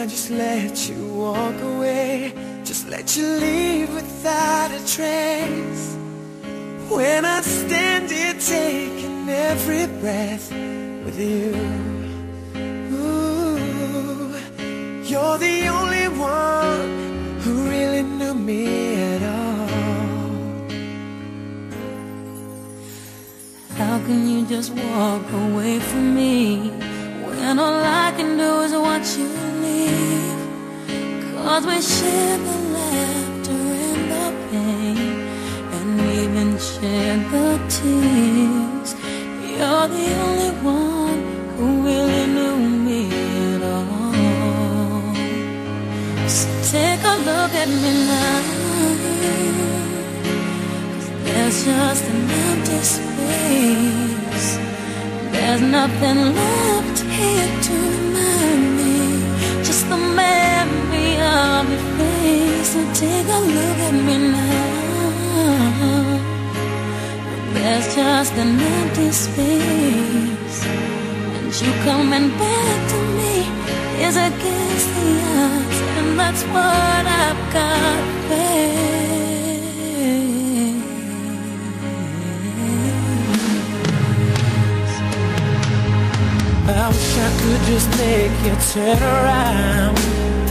I just let you walk away, just let you leave without a trace. When I stand here taking every breath with you, ooh, you're the only one who really knew me at all. How can you just walk away from me when all I can do is watch you leave? 'Cause we share the laughter and the pain, and even share the tears. You're the only one who really knew me at all. So take a look at me now, 'cause there's just an empty space. There's nothing left here to remind me, just the memory of your face. So take a look at me now. There's just an empty space, and you coming back to me is against the odds, and that's what I've got to face. I wish I could just make you turn around